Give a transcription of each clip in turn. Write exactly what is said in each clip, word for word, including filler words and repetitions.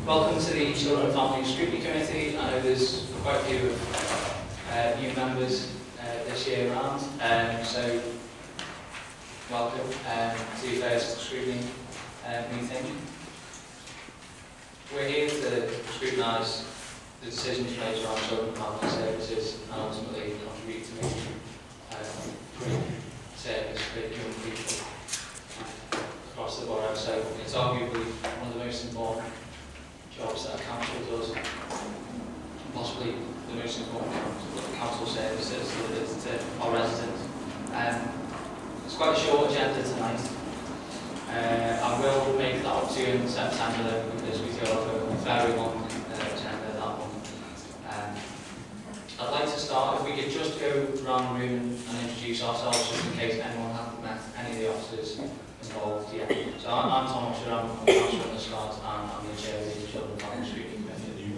Welcome to the Children and Family Scrutiny Committee. I know there's quite a few uh, new members uh, this year around, um, so welcome um, to your first scrutiny uh, meeting. We're here to scrutinise the decisions made around children and family services and ultimately contribute to making um, great service for young people across the borough. So it's arguably one of the most important jobs that a council does, possibly the most important council services that is to our residents. Um, it's quite a short agenda tonight. Uh, I will make that up to you in September though, because we do have a very long uh, agenda that one. Um, I'd like to start, if we could just go around the room and introduce ourselves just in case anyone hasn't met any of the officers involved yet. So I'm, I'm Tom Usher, I'm from Council on the Start, and I'm the chair of the Children and Family Scrutiny Committee.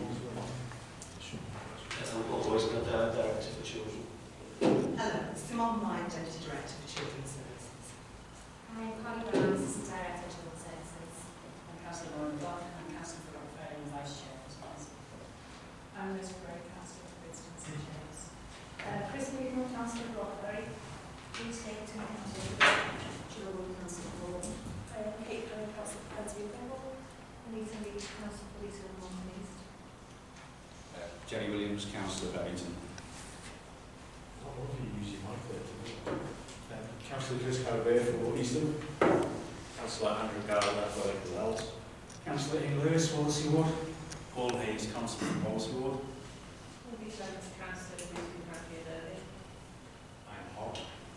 I've always been the Director for Children. Hello, Simone Nye, Deputy Director for Children's Services. I'm Connie Brown, Assistant Director of Children's Services. I'm Councillor Lauren Block, and I'm Councillor for Rockford and Vice Chair responsible. I'm Liz Gray, Councillor for Wisdom and Chairs. Uh, Chris Newton, Councillor for Rockford. Bruce Stainton, Councillor for Children, Councillor for uh, Kate Curran, Councillor for Pensfield Bevel. Anita Lee, Councillor for Leeds and North East. Uh, Jenny Williams, Councillor Bennington. I don't know if you use your mic there, um, Councillor Chris Carabea for Easton. Councillor Andrew Gallagher for Liverpool Wells. Councillor Ian Lewis, Wallasey Ward. Paul Hayes, Councillor from Wallasey Ward. Will be shown as Councillor for Wisdom and I'm hot.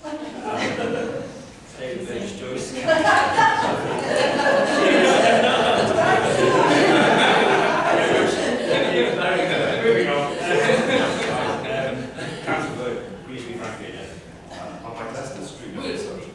David Vance Joyce. Moving on. Councillor Greasby Franklin. I'm Mike Lester, Street Officer.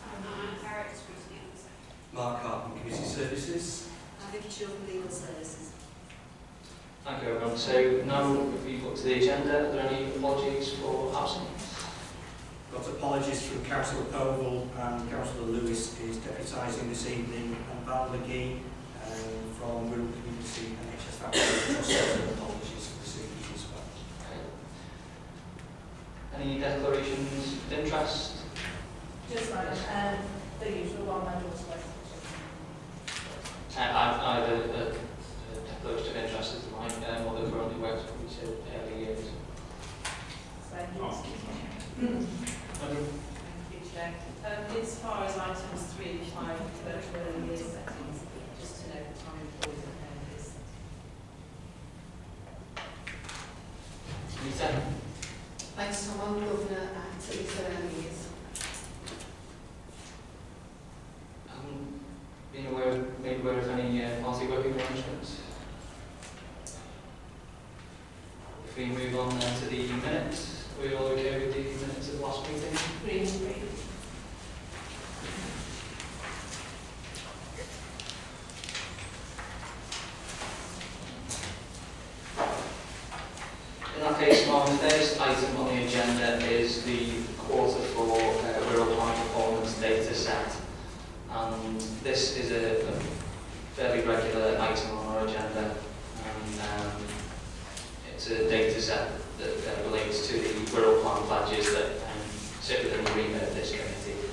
Mark Hartman, Community Services. And Vicky Children Legal Services. Thank you everyone. So now if we look to the agenda, are there any apologies for absence? Got apologies from Councillor Povell and Councillor Lewis is deputising this evening, and Val McGee um, from Rural Community and H S Family also apologies for this evening as well. Okay. Any declarations of interest? Just like um, the usual one, my daughter's wife. Uh, I've either a, a declaration of interest is mine, um, or the currently works for me so early years. Thank you, Chair. Um, as far as items three and five, virtual early years settings, just to know the time employees and is. Lisa? Thanks, Tom. I'm Governor at Lisa Early Years. Um, being aware, made aware of any uh, multi-working arrangements? If we move on then to the minutes, are we all okay with the minutes of the last meeting? Green, green. In that case, Martin, the first item on the agenda is the quarter four uh, rural plan performance data set. And this is a, a fairly regular item on our agenda. And um, it's a data set that uh, relates to the rural plan badges that um, sit within the remit of this committee.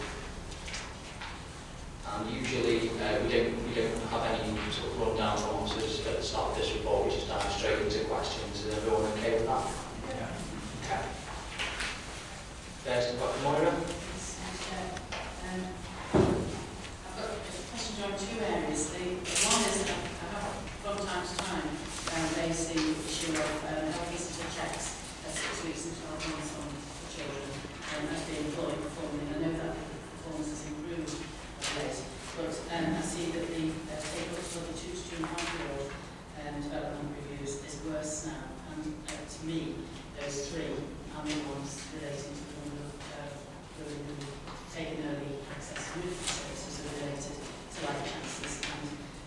And usually uh, we don't we don't have any sort of rundown from officers at the start of this report. We just dive straight into questions. Is everyone okay with that? Yeah. Okay. First, Doctor Moira. Um, I've got a question on two areas. The one is that I have, from time to time, um, raised the issue of um, health visitor checks at six weeks and twelve months on for children um, as the employee performing. I know that the performance has improved of late, but um, I see that the uh, take-up for the two to two and a half year old um, development reviews is worse now. And uh, to me, those three are the ones relating to the number of uh, children who taken early access to movement services are related to life chances and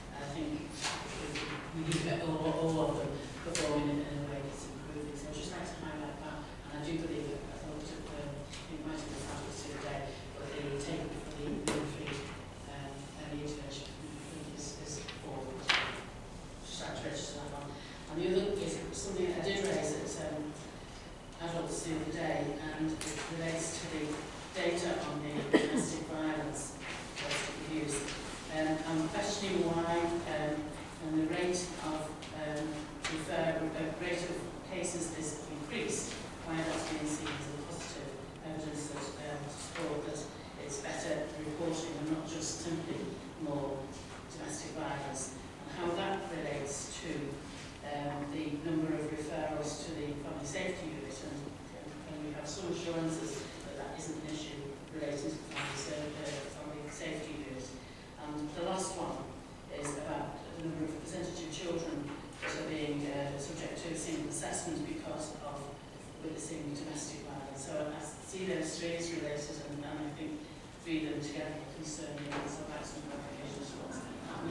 and the rate of um, refer, uh, rate of cases is increased, why that's being seen as a positive evidence that um, to support that it's better reporting and not just simply more domestic violence, and how that relates to um, the number of referrals to the family safety unit, and, and we have some assurances that that isn't an issue relating to the family, so, uh, family safety unit. And the last one is about the number of percentage of children that are being uh, subject to a single assessment because of witnessing domestic violence. So I see those three as related, and, and I think three of them together concern me, and so that's some clarification as well.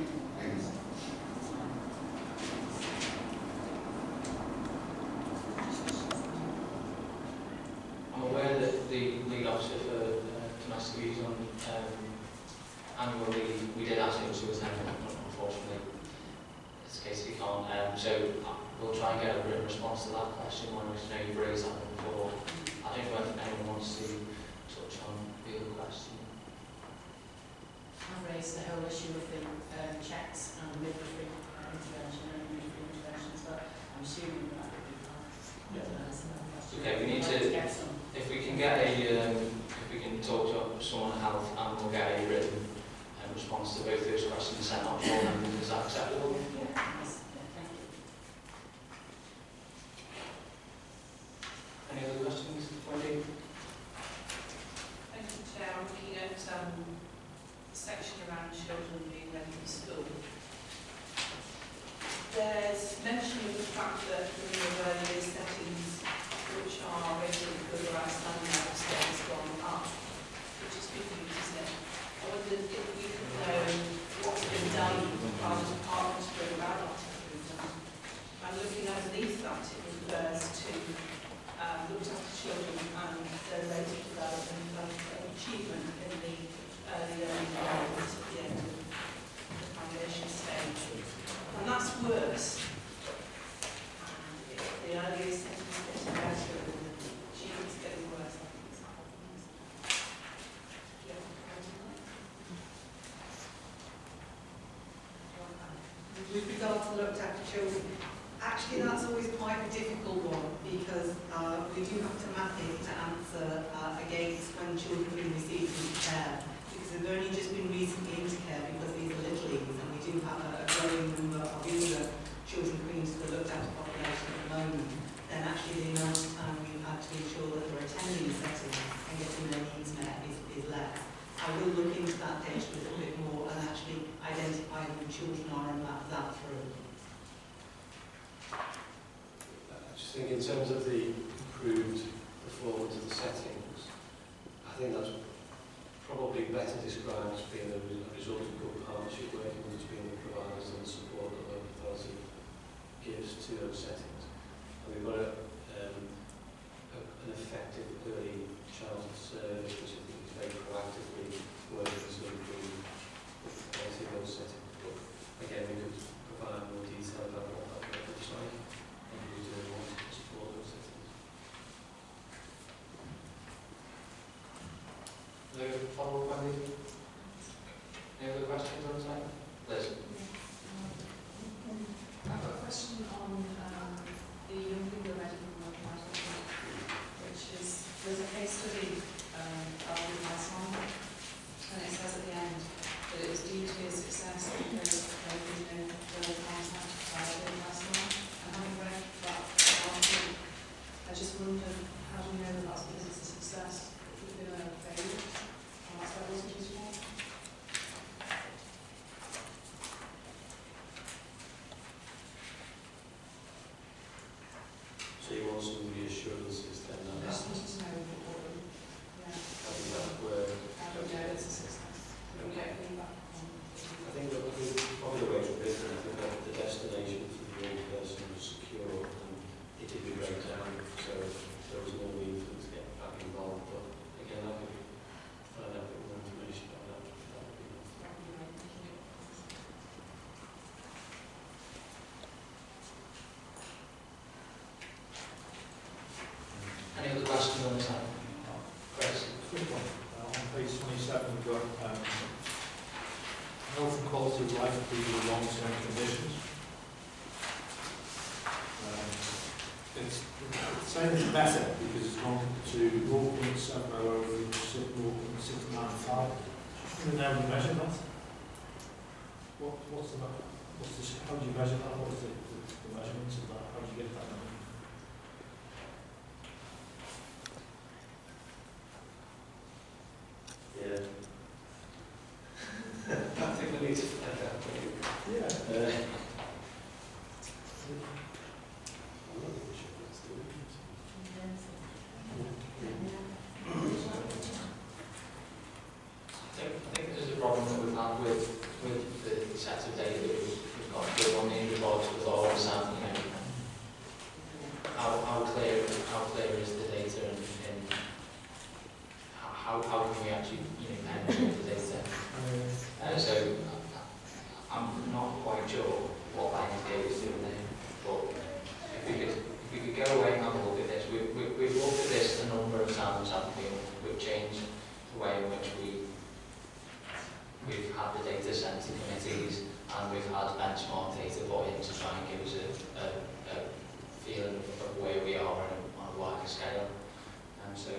I'm aware that the lead officer for uh, domestic abuse on um, annual leave, we did ask him to attend, but unfortunately, it's a case we can't. Um, so uh, we'll try and get a written response to that question when we know you've raised that one before. I don't know if anyone wants to touch on the other question. I've raised the whole issue of the um, checks and midwifery uh, intervention and midwifery interventions, but I'm assuming that would be fine. Yeah. Uh, Okay, we need to, get some. if we can get a, um, if we can talk to someone at health and we'll get a written um, response to both those questions sent out for them, is that acceptable? Yeah. Yes. Yeah, thank you. Any other questions? Wendy? Thank you, Chair. I'm looking at um, the section around children being ready for school. There's mention of the fact that the number of early years settings which are regularly good or outstanding out of state has gone up, which is good news, isn't it? I wondered if we could know what's been done by the department to bring about that improvement. And looking underneath that, it refers to um, looked after children and their rate of development and achievement in the early early development at the end of the foundation stage. And that's worse. And if the earlier settings getting better and the achievement's getting worse, I think it's happening. Yeah. With regard to looked after children, actually that's always quite a difficult one because uh, we do have to map it to answer uh, against when children have been received into care. Because they've only just been recently into care because these are littlings, and we do have a, a growing number of younger children coming into the looked after population at the moment. Then actually the amount of time we've had to ensure that they're attending the setting and getting their needs met is, is less. I will look into that data a little bit more and actually identify who children are and map that through. I just think in terms of the improved performance of the settings, I think that's probably better described as being a result of good partnership working between the providers and the support that local authority gives to those settings. And we've got a, um, a, an effective early childhood service which I think is very proactively working to improve the quality of those settings. But again, we could provide more detail about what that work looks like and who's doing what to support those settings. No follow-up, Wendy? Any other questions on the side? Liz? I've got a question on um, the young people medical marketing, which is, there's a case study um, of the last one, and it says at the end that it was deemed to be a success because there had been no further contact by the last one. And having read that article, I just wondered, how do we know that that's because it's a success? If we've been a failure, and that's why it wasn't used for quality of life of people with long-term conditions. Um, it's, it's saying it's better because it's gone to zero point seven zero over zero point six nine five. And now we measure that. What, what's the, what's the, how do you measure that? What is the, the, the measurements of that? How do you get that number? Yeah. I think we need to find out. Yeah. Uh, I think, I think there's a problem that we've had with, with the set of data that we've, we've got to on the reports with all the sound, you know, how, how clear how clear is the data and, and how, how can we actually, you know, penetrate the data? Uh, so I'm not quite sure what that indicator is doing there, but if we could, if we could go away and have a look at this, we, we, we've looked at this a number of times, haven't we? We've changed the way in which we we've had the data sent to committees, and we've had benchmark data put in to try and give us a, a, a feeling of where we are on a, on a wider scale. And so,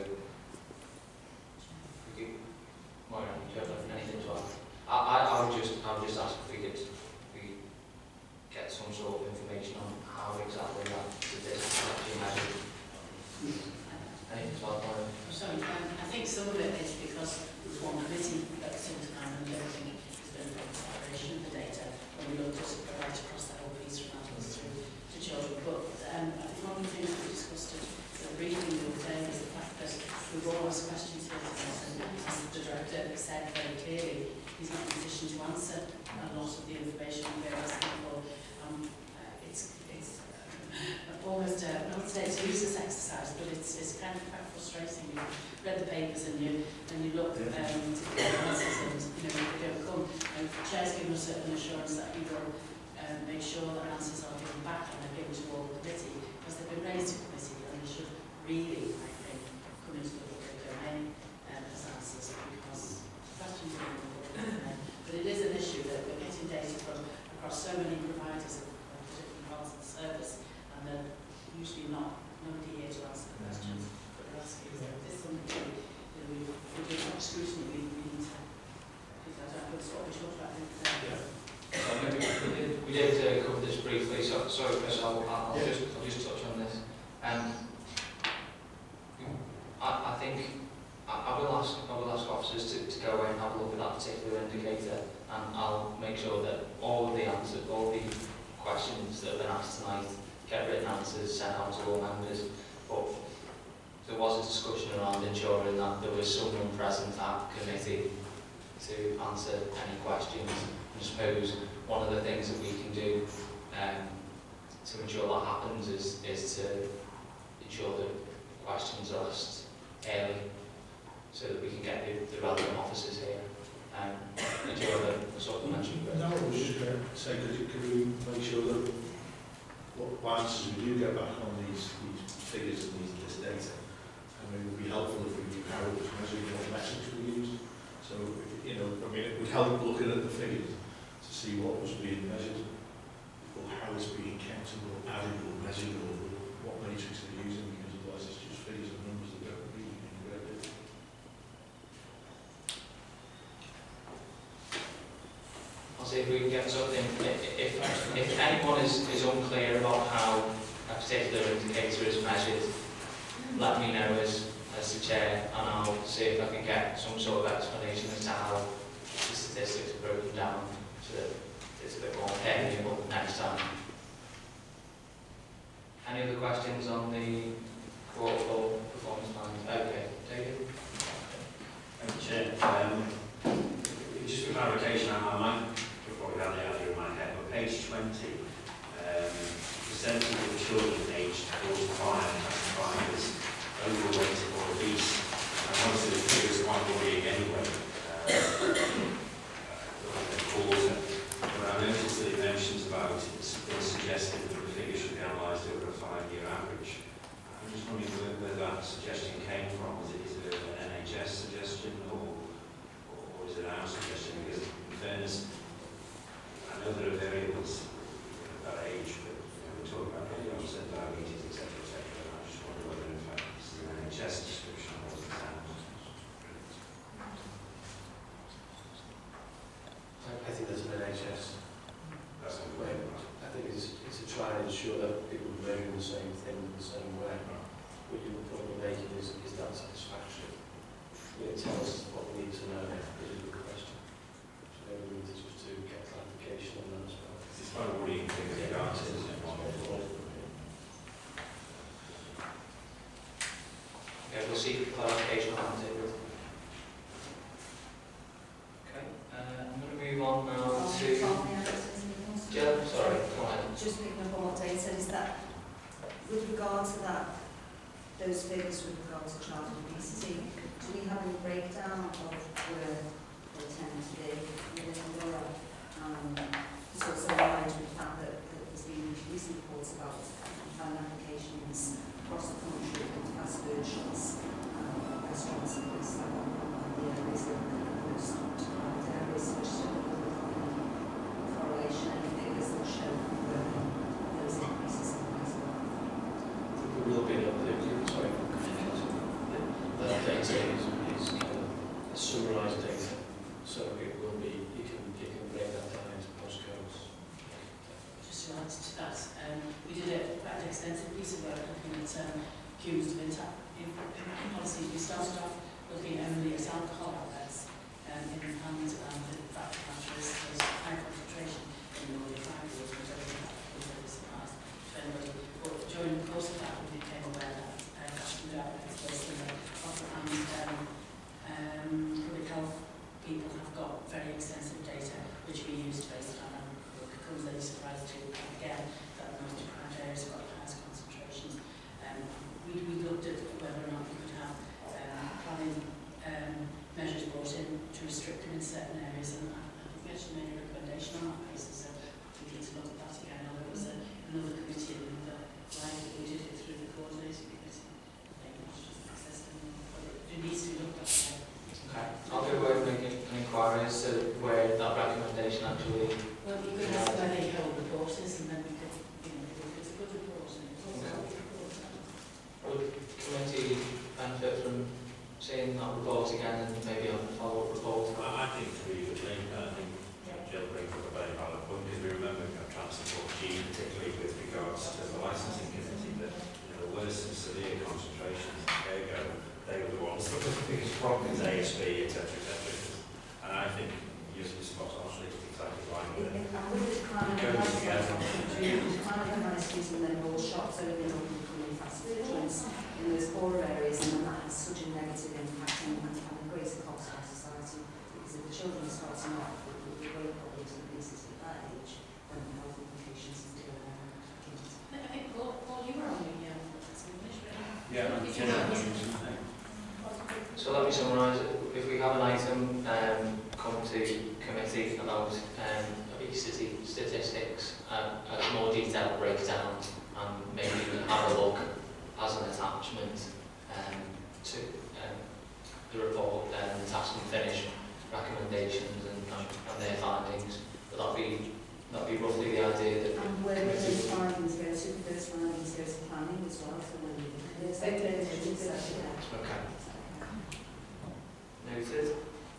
we could, Moira, do you have anything to add? I, I, I would just, I would just ask if we could, we get some sort of information on how exactly that statistic is actually measured. Anything to add, Moira? I'm sorry, um, I think some of it is because there's one committee at some time and everything has been a separation of the data when we looked at it right across the whole piece from adults through to children. But um, I think one of the things we discussed at the briefing the other day is the fact that we've all asked questions here today, and as the director said very clearly, he's not in a position to answer a lot of the information we're asking for. Um, uh, it's it's uh, almost, uh, I would say it's a useless exercise, but it's, it's kind of quite frustrating. You've read the papers and you and you look um, to get answers and you know they don't come. And the chair's given us an assurance that he will um, make sure that answers are given back and they're given to all the committee because they've been raised to committee and they should really, I think, come into the public domain um, as answers because questions are in the public domain. But it is an issue that we're getting data from across so many providers of, of different parts of the service and they're usually not nobody here to answer the questions that we're asking. So if there's something that you know, we've, we've been much scrutiny, we, we need to because I don't know what we talked about today. Yeah. So maybe we did, we did uh, cover this briefly, so sorry Chris, I'll, I'll, Yeah. just, I'll just touch on this. Um, I, I think I, I will ask I will ask officers to, to go away and have a look at that particular indicator and I'll make sure that all of the answers, all the questions that have been asked tonight get written answers sent out to all members. But there was a discussion around ensuring that there was someone present at committee to answer any questions. I suppose one of the things that we can do um, to ensure that happens is, is to ensure that questions are asked early so that we can get the, the relevant officers here. Um, ensure that supplementary. No, I was just going to say, could, you, could we make sure that what answers we do get back on these, these figures and these, this data, I mean, it would be helpful if we knew how it was measured, what metrics we used. So, you know, I mean, it would help looking at the figures to see what was being measured, or how it's being counted, or added, or measured, or what matrix they're using, because otherwise it's just figures and numbers that don't really mean great deal. I'll see if we can get something. If, if anyone is, is unclear about how a particular indicator is measured, let me know as, as the chair and I'll see if I can get some sort of explanation as to how the statistics are broken down so that it's a bit more permeable next time. Any other questions on the quarter four performance plan? Okay, David? Thank you, Chair. Um, just for clarification, I might probably have the idea in my head, but page twenty, um, percentage of children aged forty-five classified as overweight or obese. And most of the figures are quite worrying anyway. Um, uh, but I noticed that it mentions about it's been suggested that the figure should be analysed over a five-year average. I'm just wondering where, where that suggestion came from. Is it, is it an N H S suggestion or, or is it our suggestion? Because in fairness, H S. That's a Way. I think it's, it's to try and ensure that people are measuring the same thing in the same way. What you're probably making is, is that satisfactory? Will it tell us what we need to know? Is a good question. So maybe we need to just to get clarification on that as well. It's kind of worrying things that aren't in Okay, we'll seek clarification on that, David. Okay, uh, I'm going to move on now to... Jill, sorry, go ahead. Just picking up on what Dave said, is that with regard to that, those figures with regard to childhood obesity, do we have any breakdown of where they tend to be within the borough? Um, it's also aligned with the fact that, that there's been recent reports about planning applications across the country from fast food shops, um, restaurants and things like that. The areas that are most areas which correlation and figures that show where those increases in price are. There will be a, sorry, that data is, is kind of summarised data, so it will be, you can, you can break that down into postcodes. Just to add to that, um, we did a quite an extensive piece of work looking at um, cues of intact in, in policies. We started off looking only at alcohol outlets um, in and, and the fact of the matter is there's high concentration in the early five years, which I don't think that was very surprised to anybody. But during the course of that, we became aware that uh, fast food outlets based in the offer and um, um, public health people have got very extensive data which we use to base it on, and it becomes very surprised to again that the most deprived areas have got the highest concentrations. Um, we, we looked at whether or not we could have um, planning um, measures brought in to restrict them in certain areas, and I, I think we actually made a recommendation on that basis, so we need to look at that again. Now, there was a, another committee, another line that we did it through the coordinating committee. I think it was just access to them, but it needs to be looked at again. Okay, I'll go away and make an inquiry as to where that recommendation actually... Well, you could ask where the whole report is, and then we could, you know, if it's a good report, and it's also a good report. Would the committee benefit from seeing that report again and maybe a follow-up report? I I think it's a really good link. I think Jill brings up a very valid point, because we remember you know, Transport G, particularly with regards to the licensing committee, that you know, there were some severe concentrations. There you go. They were the ones that were the biggest problems, A S B, et cetera, et cetera. And I think you're spot on, actually, exactly right. And with the decline of prices and then all shops only becoming fast food joints in those poorer areas, and then that has such a negative impact and, and a greater cost on society, because if the children are starting off with the great problems of obesity at that age, then the health implications are still there. I think, Paul, Paul, you were on the um, Yeah, I'm So let me summarise. If we have an item um, come to committee about um, obesity statistics, um, a more detailed breakdown, and maybe even have a look as an attachment um, to um, the report, um, the task and finish recommendations and, and, and their findings, would that be that be roughly the idea that And where do those findings go to? Those findings go to planning as well, so when you okay. Noted.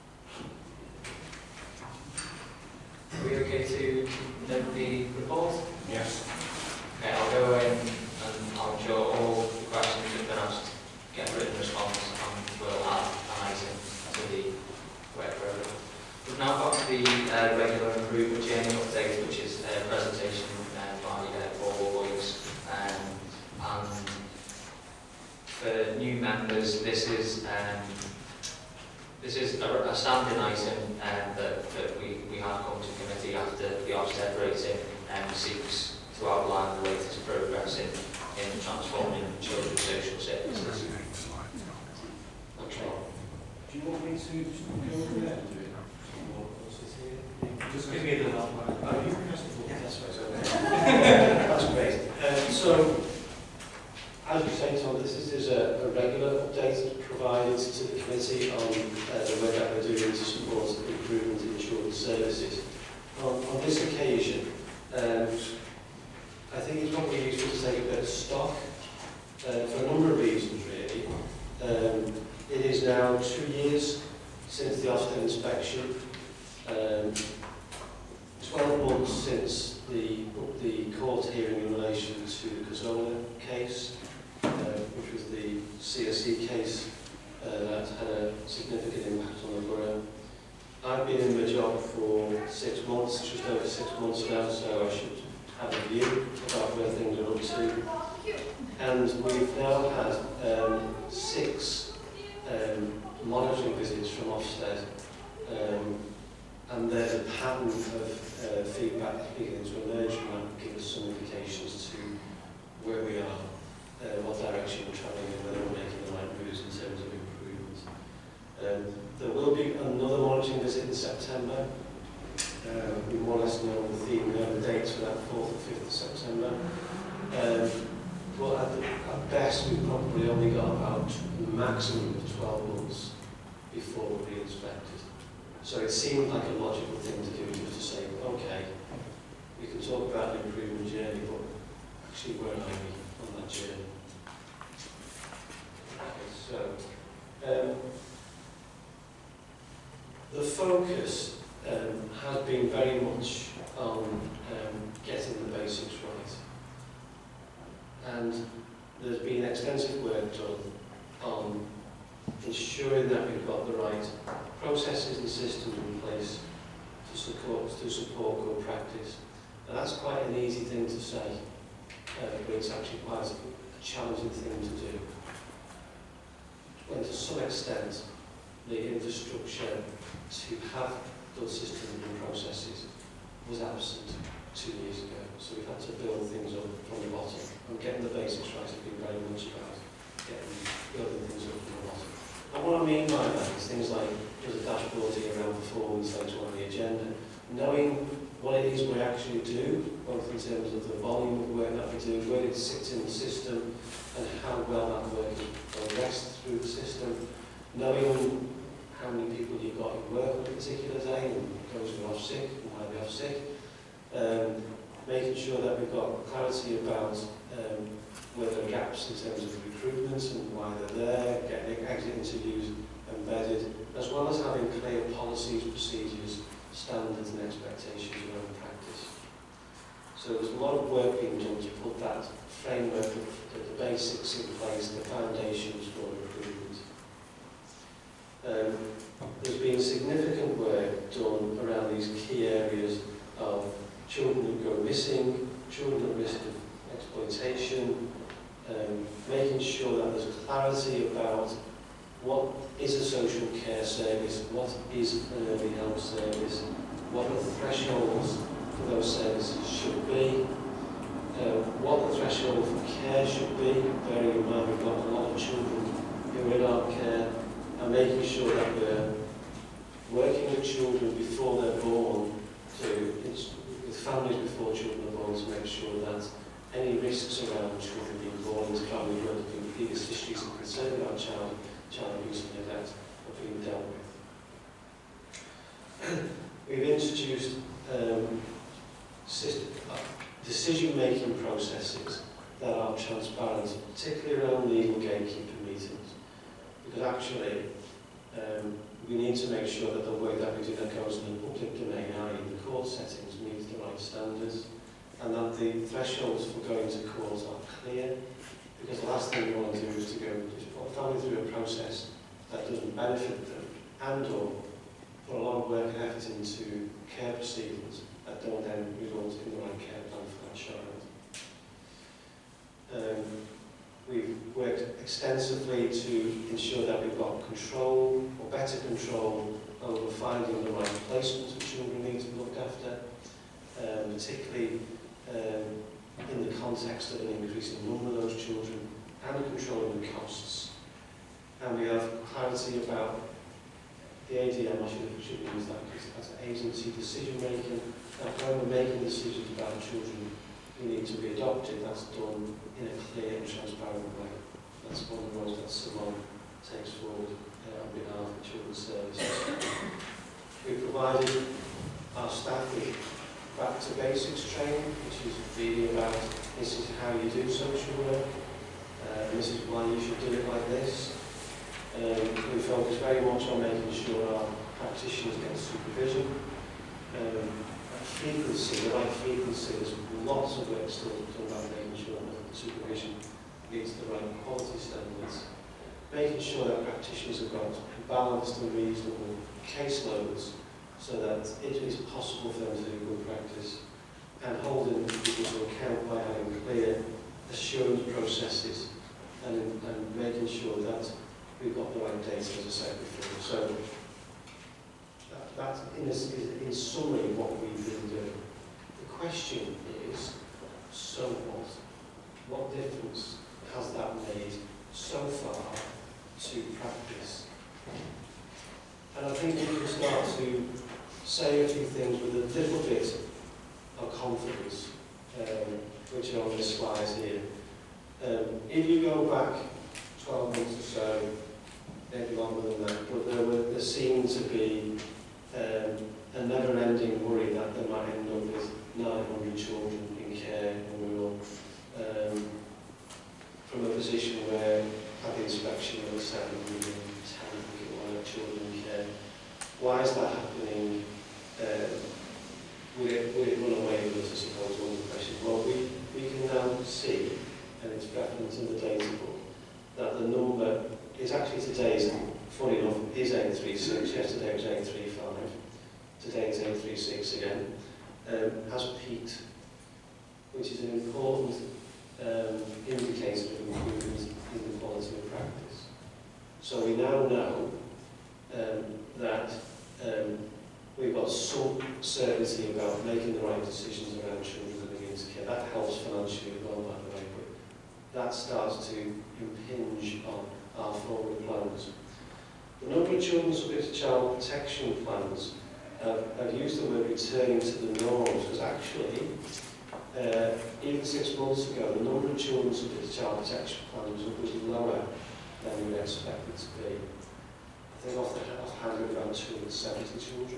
Are we okay to note the report? Yes. Okay, I'll go in and I'll ensure all the questions that have been asked get a written response, and we'll add an item to the work programme. We've now got the uh, regular improvement journey update, which is a presentation uh, by uh, Paul Boyce. Um, and for new members, this is um, this is a, a standing item um, that, that we, we have come to committee after the Ofsted rating and um, seeks to outline the latest progress in, in transforming children's social services. Okay. Do you want me to just go over there and do it? Just give me the last one. Oh, you can ask the That's right, that's great. Um, so, as you say, Tom, this is, is a, a regular update provided to the committee on uh, the work that we're doing to support improvement in children's services. On, on this occasion, um, I think it's probably useful to take a bit of stock uh, for a number of reasons, really. Um, it is now two years since the Ofsted inspection. Um, twelve months since the, the court hearing in relation to the Cazzola case, uh, which was the C S E case uh, that had a significant impact on the borough. I've been in my job for six months, just over six months now, so I should have a view about where things are up to. And we've now had um, six um, monitoring visits from Ofsted, um, and there's a pattern of uh, feedback beginning to emerge from that, give us some indications to where we are, uh, what direction we're travelling and whether we're making the right moves in terms of improvement. Um, there will be another monitoring visit in September. Uh, we more or less know the theme, we have the dates for that fourth and fifth of September. Um, but at, the, at best, we've probably only got about a maximum of twelve months before we'll be inspected. So it seemed like a logical thing to do, just to say, okay, we can talk about an improvement journey, but actually where are we on that journey? Okay, so, um, the focus um, has been very much on um, getting the basics right. And there's been extensive work done on ensuring that we've got the right processes and systems in place to support, to support good practice. And that's quite an easy thing to say, uh, but it's actually quite a challenging thing to do. When to some extent, the infrastructure to have good systems and processes was absent two years ago. So we've had to build things up from the bottom. And getting the basics right has been very much about getting, building things up from the bottom. And what I mean by that is things like there's a dashboard here around performance later on the agenda. Knowing what it is we actually do, both in terms of the volume of work that we do, where it sits in the system, and how well that work is progressed through the system. Knowing how many people you've got in work on a particular day, and those who are off sick, and why they're off sick. Um, making sure that we've got clarity about um, where there are gaps in terms of recruitment and why they're there, getting exit interviews embedded, as well as having clear policies, procedures, standards and expectations around practice. So there's a lot of work being done to put that framework of the, the basics in place, the foundations for recruitment. Um, there's been significant work done around these key areas of children who go missing, children at risk of exploitation, um, making sure that there's clarity about what is a social care service, what is an early help service, what the thresholds for those services should be, uh, what the threshold for care should be, bearing in mind we've got a lot of children who are in our care, and making sure that we're working with children before they're born, to, with families before children are born, to make sure that any risks around children being born into families where there have been previous histories of concern about child, child abuse and neglect are being dealt with. We've introduced um, uh, decision-making processes that are transparent, particularly around legal gatekeeper meetings, because actually um, we need to make sure that the work that we do that goes in the public domain, that is in the court settings, meets the right standards, and that the thresholds for going to court are clear, because the last thing we want to do is to go is put a family through a process that doesn't benefit them, and or put a lot of work and effort into care proceedings that don't then result in the right care plan for that child. Um, we've worked extensively to ensure that we've got control, or better control, over finding the right placements for children who need to be looked after, um, particularly um, in the context of an increasing number of those children, and controlling the costs. And we have clarity about the A D M, I should, should use that as an agency decision making, that when we're making decisions about children who need to be adopted, that's done in a clear and transparent way. That's one of the roles that Simone takes forward uh, on behalf of Children's Services. We provided our staff with back to basics training, which is really about this is how you do social work, uh, and this is why you should do it like this. Um, we focus very much on making sure our practitioners get supervision, um, frequency, the right frequency, there's lots of work still done about making sure that the supervision meets the right quality standards. Making sure that practitioners have got balanced and reasonable caseloads so that it is possible for them to do good practice, and holding people to account by having clear assurance processes and, and making sure that we've got the right data, as I said before. So that, that in, a, is in summary what we've been doing. The question is, so what? What difference has that made so far to practice? And I think we can start to say a few things with a little bit of confidence, um, which are on this slide here. Um, if you go back twelve months or so, maybe longer than that, but there, were, there seemed to be um, a never-ending worry that they might end up with nine hundred children in care in rural, um, from a position where at the inspection there were seven hundred ten children in care. Why is that happening? Uh, would, it, would it run away with us, I suppose, one of the questions? Well, we, we can now see, and it's referenced in the data book, that the number is actually today's, funny enough, is eight three six. Yesterday it was eight three five. Today it's eight three six again. Um, has peaked, which is an important um, indicator of improvement in the quality of practice. So we now know um, that um, we've got some certainty about making the right decisions around children living into care. That helps financially as well, by the way, but that starts to impinge on our forward plans. The number of children subject to child protection plans, uh, I've used the word returning to the norms, because actually, uh, even six months ago, the number of children subject to child protection plans was lower than we expected to be. I think off the hand we've around two hundred seventy children.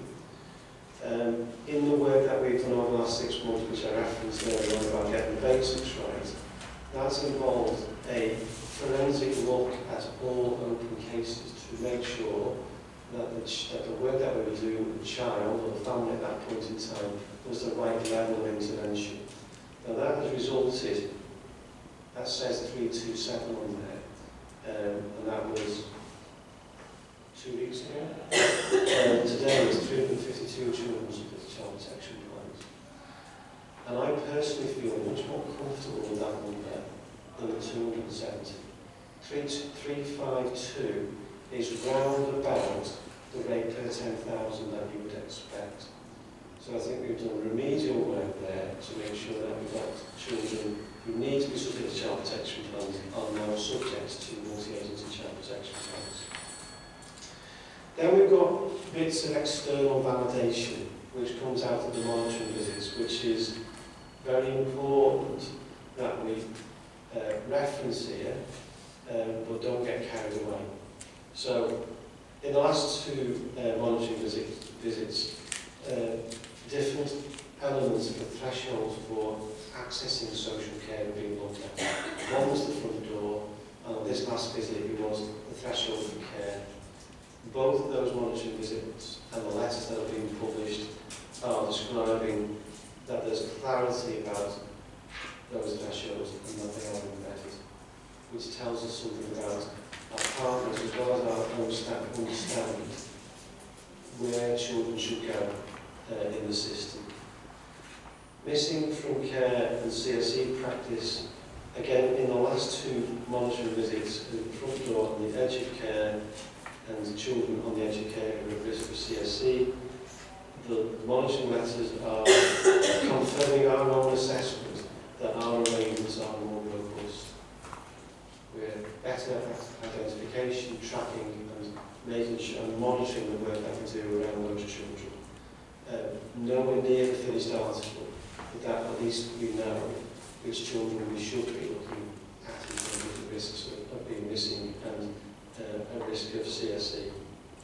Um, in the work that we've done over the last six months, which I referenced earlier about getting the basics right, that's involved a forensic look at all open cases to make sure that the, that the work that we were doing with the child or the family at that point in time was the right level of intervention. Now that has resulted, that says three two seven on there, um, and that was two weeks ago. um, today is three hundred fifty-two children with child protection plans. And I personally feel much more comfortable with that number than the two hundred seventy. three five two is round about the rate per ten thousand that you would expect. So I think we've done remedial work there to make sure that we've got children who need to be subject to child protection plans are now subject to multi-agency child protection plans. Then we've got bits of external validation, which comes out of the monitoring visits, which is very important that we uh, reference here, um, but don't get carried away. So, in the last two uh, monitoring visit, visits, uh, different elements of the thresholds for accessing social care are being looked at. One was the front door, and on this last visit it was the threshold for care. Both of those monitoring visits and the letters that are being published are describing that there's clarity about those thresholds and that they are embedded, which tells us something about our partners as well as our own staff understand where children should go uh, in the system. Missing from care and C S E practice, again in the last two monitoring visits, the front door on the edge of care and children on the edge of care who are at risk of C S E, the monitoring letters are confirming our own assessment that our arrangements are more robust. We're better at identification, tracking and making sure and monitoring the work that we do around those children. Uh, nowhere near the finished article, but that at least we know which children we should be looking at in terms of the risks of, of being missing and uh, a risk of C S E.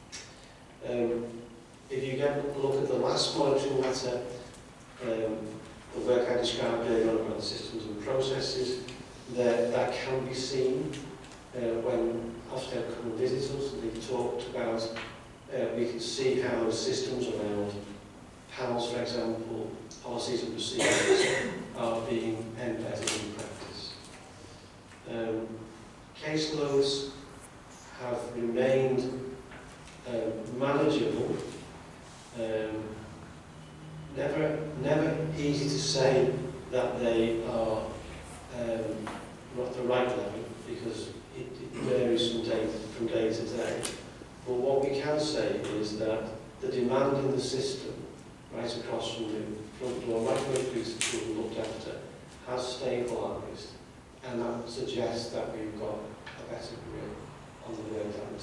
Um, if you get a look at the last monitoring letter, um, the work I described earlier on about the systems and processes, that, that can be seen uh, when Ofsted come and visit us. They've talked about, uh, we can see how those systems around panels, for example, policies and procedures are being embedded in practice. Um, caseloads have remained um, manageable, um, never, never easy to say that they are um, not the right level, because it, it varies from day, from day to day. But what we can say is that the demand in the system, right across from the front door, right way through to children looked after, has stabilised, and that suggests that we've got a better grip on the work that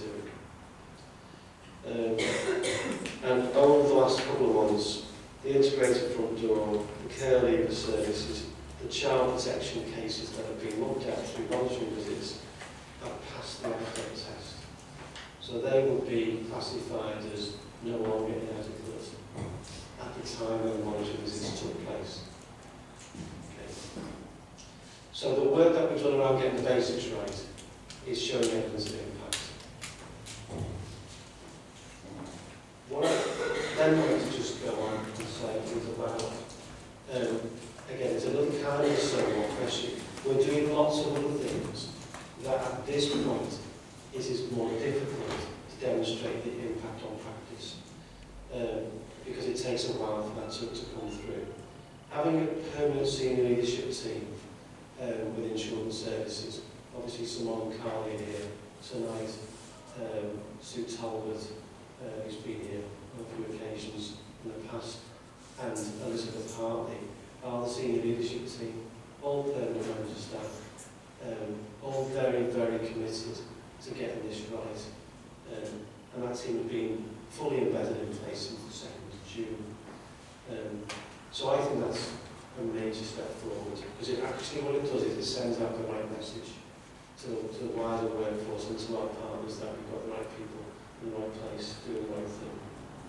we're doing. Um, and over the last couple of months, the integrated front door, the care leaver services, the child protection cases that have been looked at through monitoring visits have passed the Ofsted test. So they would be classified as no longer inadequate at the time when the monitoring visits took place. Okay. So the work that we've done around getting the basics right is showing evidence of impact. What I then want to just go on and say is about, um, again, it's a little kind of a somewhat question. We're doing lots of other things that at this point it is more difficult to demonstrate the impact on practice, um, because it takes a while for that to, to come through. Having a permanent senior leadership team um, within children's services, obviously Simone Carley here tonight, um, Sue Talbot, uh, who's been here on a few occasions in the past, and Elizabeth Hartley, are the senior leadership team, all permanent members of staff, um, all very, very committed to getting this right. Um, and that team has been fully embedded in place since the second of June. Um, so I think that's a major step forward, because it actually, what it does is it sends out the right message to, to the wider workforce and to our partners that we've got the right people in the right place doing the right thing.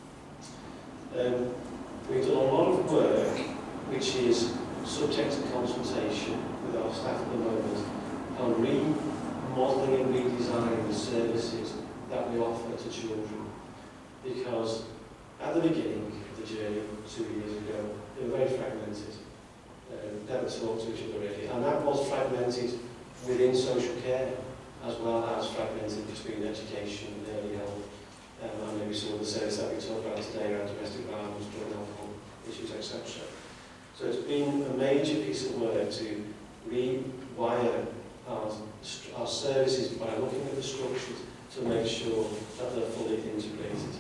Um, we've done a lot of work which is subject to consultation with our staff at the moment on remodelling and redesigning the services that we offer to children. Because at the beginning of the journey, two years ago, they were very fragmented. Um, never talked to each other really. And that was fragmented within social care, as well as fragmented between education and early health. Um, and maybe some of the services that we talked about today around domestic violence, drug and alcohol issues, et cetera. So it's been a major piece of work to rewire our, our services by looking at the structures to make sure that they're fully integrated.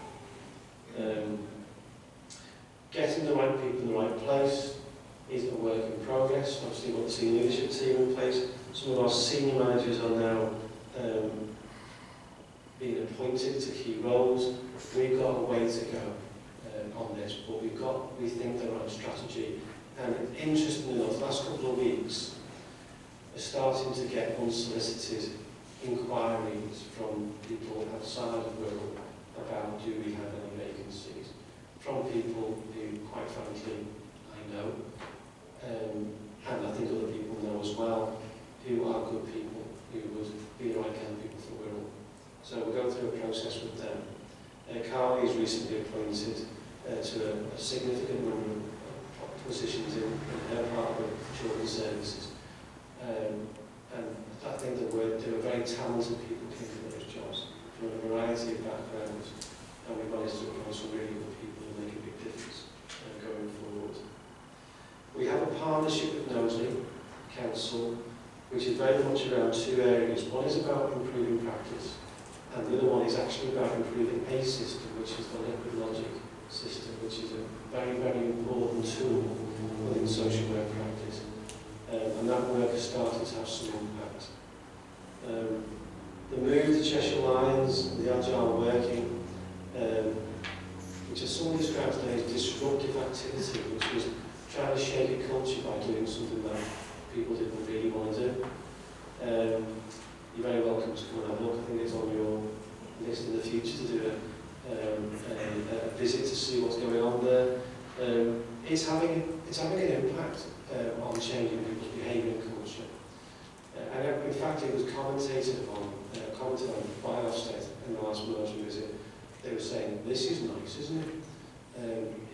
Um, getting the right people in the right place is a work in progress. Obviously, we've got the senior leadership team in place. Some of our senior managers are now um, being appointed to key roles. We've got a way to go um, on this, but we've got, we think, the right strategy. And interestingly enough, the last couple of weeks are starting to get unsolicited inquiries from people outside of Wirral about do we have any vacancies, from people who, quite frankly, I know, um, and I think other people know as well, who are good people, who would be the right kind of people for Wirral. So we're going through a process with them. Uh, Carly is recently appointed uh, to a, a significant number of positions in, in her part of children's services. Um, and I think that we're, there are very talented people came for those jobs from a variety of backgrounds, and we've managed to appoint some really good people who make a big difference uh, going forward. We have a partnership with Knowsley Council, which is very much around two areas. One is about improving practice, and the other one is actually about improving a system, which is the liquid logic system, which is a very, very important tool within social work practice. Um, and that work has started to have some impact. Um, the move to Cheshire Lions, the agile working, um, which as someone describes today as disruptive activity, which was trying to shape a culture by doing something that people didn't really want to do. Um, you're very welcome to come and have a look. I think it's on your list in the future to do a, um, a, a visit to see what's going on there. Um, it's having it's having an impact uh, on changing people's behaviour and culture. Uh, and in fact, it was commentated on, uh, commented on by Ofsted in the last monitoring visit. They were saying, "This is nice, isn't it?" Um,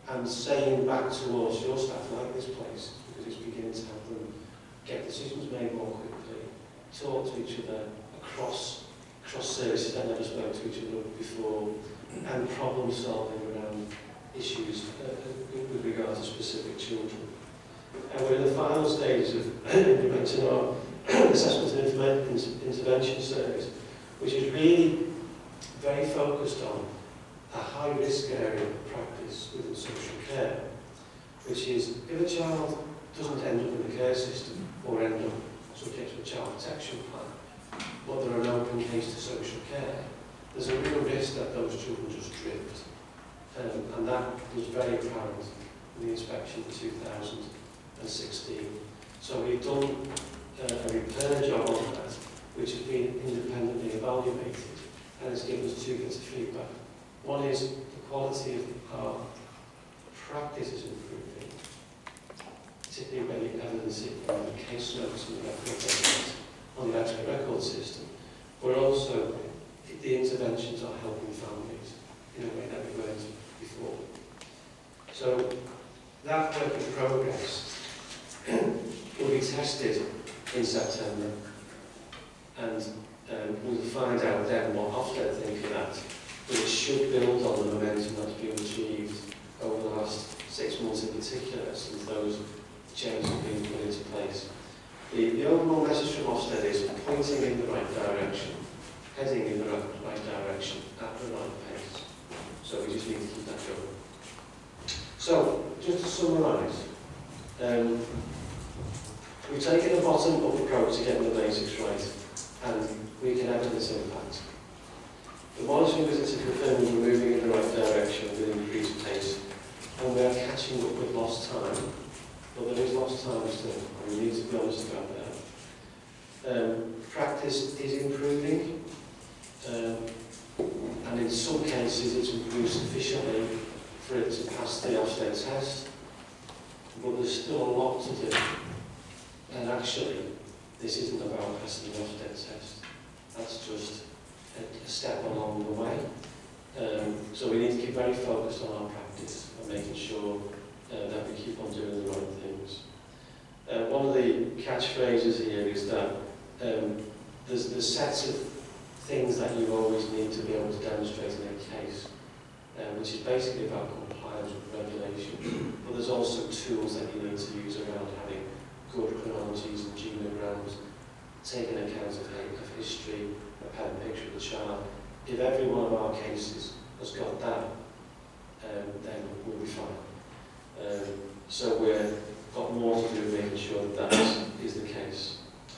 and saying back towards your staff like this place, because it's beginning to help them get decisions made more quickly, talk to each other across across services that never spoke to each other before, and problem solving around issues uh, with regard to specific children. And we're in the final stages of implementing our assessment and interve- intervention service, which is really very focused on a high-risk area of practice within social care, which is if a child doesn't end up in the care system or end up subject to a child protection plan, but they're an open case to social care, there's a real risk that those children just drift. Um, and that was very apparent in the inspection in two thousand sixteen. So we've done uh, a repair job on that, which has been independently evaluated, and it's given us two bits of feedback. One is the quality of our practice is improving, particularly when you evidence it on the case notes and the record evidence on the expert record system, but also the interventions are helping families in a way that we weren't before. So that work in progress will be tested in September, and um, we'll find out then what Ofsted think of that. But it should build on the momentum that's been achieved over the last six months in particular, since those changes have been put into place. The, the overall message from Ofsted is pointing in the right direction, heading in the right, right direction at the right pace. So we just need to keep that going. So, just to summarise, um, we've taken a bottom-up approach to getting the basics right, and we can evidence impact. The monitoring visits are confirming we're moving in the right direction with increased pace, and we are catching up with lost time, but there is lost time still, and we need to be honest about that. Um, practice is improving, um, and in some cases it's improved sufficiently for it to pass the Ofsted test, but there's still a lot to do. And actually, this isn't about passing the Ofsted test. That's just a, a step along the way. Um, so we need to keep very focused on our practice and making sure uh, that we keep on doing the right things. Uh, one of the catchphrases here is that um, there's, there's sets of things that you always need to be able to demonstrate in a case, uh, which is basically about compliance with regulations. But there's also tools that you need to use around having good chronologies and genograms, taking account of, of history, a pen picture of the child. If every one of our cases has got that, um, then we'll be fine. Um, so we've got more to do making sure that that is, is the case.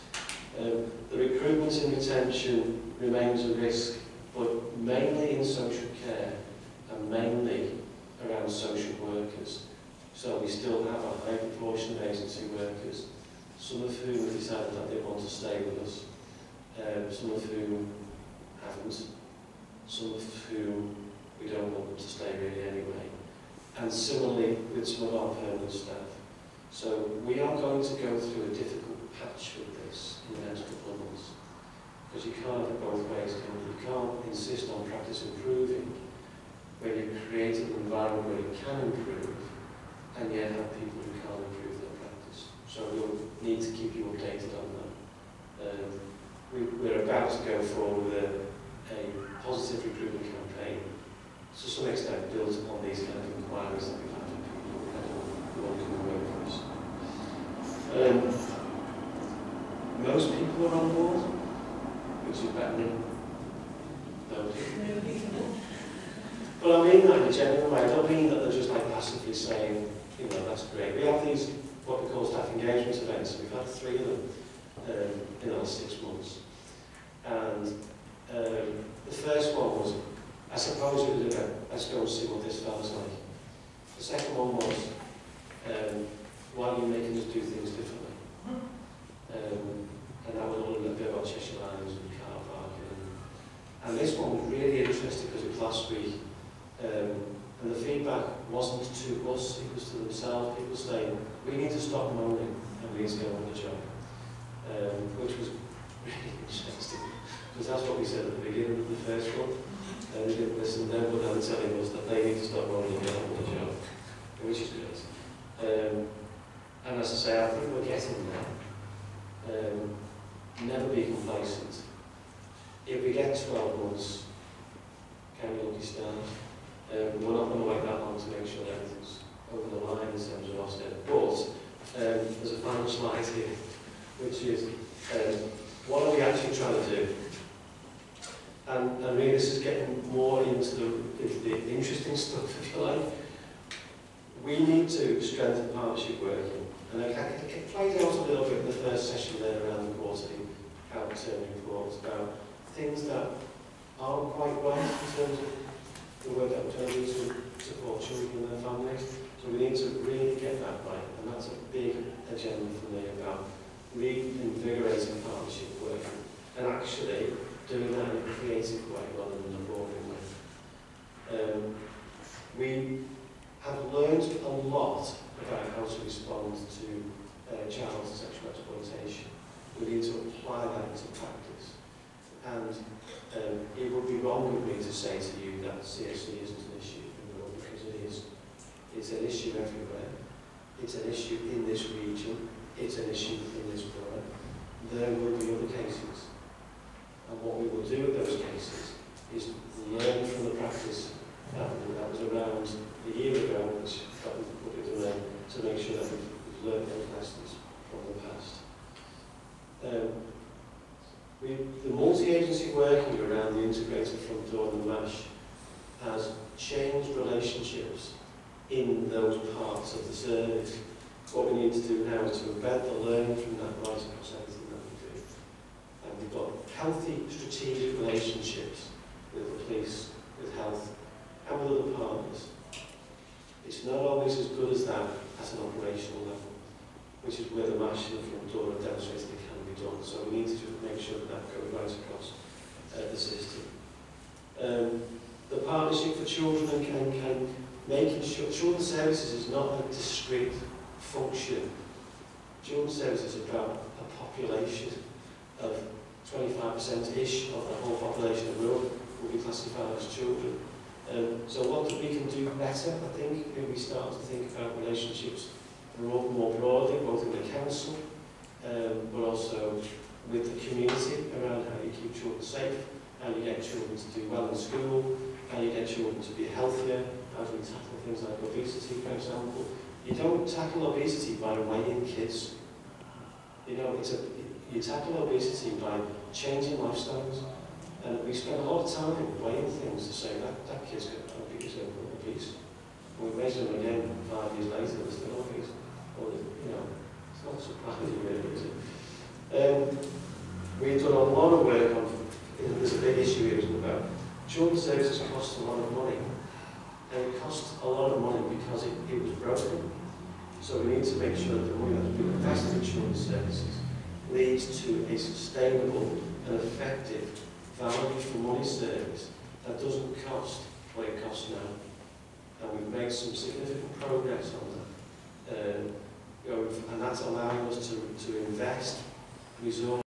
Um, the recruitment and retention remains a risk, but mainly in social care and mainly around social workers. So we still have a high proportion of agency workers, some of whom have decided that they want to stay with us, um, some of whom haven't, some of whom we don't want them to stay really anyway, and similarly with some of our permanent staff. So we are going to go through a difficult patch with this in the next couple of months, because you can't have it both ways, can you? You can't insist on practice improving when you've created an environment where it can improve, and yet have people who can't improve their practice. So we'll need to keep you updated on that. Um, we, we're about to go forward with a, a positive recruitment campaign, to some extent built upon these kind of inquiries that we've had from people who want to come and work for us. Um, most people are on board, which is better than nobody. But I mean that in a genuine way. I don't mean that they're just like passively saying, you know, that's great. We have these, what we call staff engagement events. We've had three of them um, in the last six months. And um, the first one was, I suppose it was about, let's go and see what this fella's like. The second one was, um, why are you making us do things differently? Um, and that was all a little bit about Cheshire Lines and car parking. And this one was really interesting because it was last week. Um, and the feedback wasn't to us, it was to themselves. People saying, we need to stop moaning and we need to get on with the job. Um, which was really interesting. Because that's what we said at the beginning of the first one. And we didn't listen then, but they were telling us that they need to stop moaning and get on with the job. which is good. Um, and as I say, I think we're getting there. Um, never be complacent. If we get twelve months, can you lucky stars? Um, we're not going to wait that long to make sure that everything's over the line in terms of Ofsted. But um, there's a final slide here, which is um, what are we actually trying to do? And, and really this is getting more into the, the, the interesting stuff, if you like. We need to strengthen partnership working. And it, it played out a little bit in the first session there around the quarterly outturn reports about things that aren't quite right in terms of the work that we're trying to do to support children and their families. So we need to really get that right. And that's a big agenda for me about reinvigorating partnership working. And actually doing that in a creative way rather than a boring way. Um, we have learned a lot about how to respond to uh, child sexual exploitation. We need to apply that into practice. And um, it would be wrong of me to say to you that C S E isn't an issue in the world, because it is. It's an issue everywhere. It's an issue in this region. It's an issue in this borough. There will be other cases. And what we will do with those cases is learn from the practice that, that was around a year ago, which that we put it around, to make sure that we've, we've learned those lessons from the past. Um, we, the multi-agency working around the integrated front door and the MASH has changed relationships in those parts of the service. What we need to do now is to embed the learning from that right across everything that we do. And we've got healthy strategic relationships with the police, with health, and with other partners. It's not always as good as that at an operational level, which is where the MASH and the front door have demonstrated it can be done. So we need to just make sure that that goes right across uh, the system. Um, the Partnership for Children and can, can making sure children's services is not a discrete function. Children's services is about a population of twenty-five percent-ish of the whole population of the world will be classified as children. Um, so what we can do better, I think, if we start to think about relationships more, more broadly, both in the council, um, but also with the community around how you keep children safe, how you get children to do well in school, how you get children to be healthier, how do we tackle things like obesity, for example. You don't tackle obesity by weighing kids. You know, it's a, you tackle obesity by changing lifestyles. And we spend a lot of time weighing things to say that that kid's got obese or obese. And we measure them again five years later, they're still obese. Well, you know, it's not surprising really, is it? Um, we've done a lot of work on, you know, there's a big issue here, isn't it, about children's services cost a lot of money. And it cost a lot of money because it, it was broken. So we need to make sure that the money that's been invested in children's services leads to a sustainable and effective value for money service that doesn't cost what it costs now. And we've made some significant progress on that. Um, you know, and that's allowing us to, to invest resources